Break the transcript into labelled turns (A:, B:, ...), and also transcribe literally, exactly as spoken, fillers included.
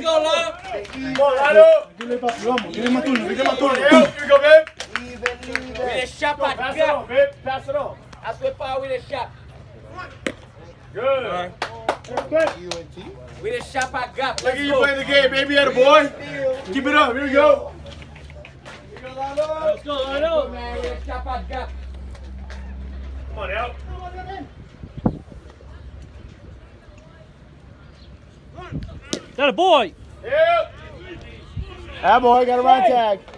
A: go, Lalo.
B: Come on, Lalo. Dile papi, vamos. Dile más turno. Dile más turno. Here you go, babe.
A: With a shot at
B: Pass it
A: gap.
B: on, babe. Pass it on.
A: That's what power with a shot.
B: Good.
A: With a shot at gap.
B: Look
A: Let's
B: at you
A: go.
B: playing the game, baby. Atta boy. Keep it up. Here we go.
A: Let's go, Lalo. Man, with a shot at gap.
B: Come on, out.
C: That a boy.
B: Yep. That boy got a run tag.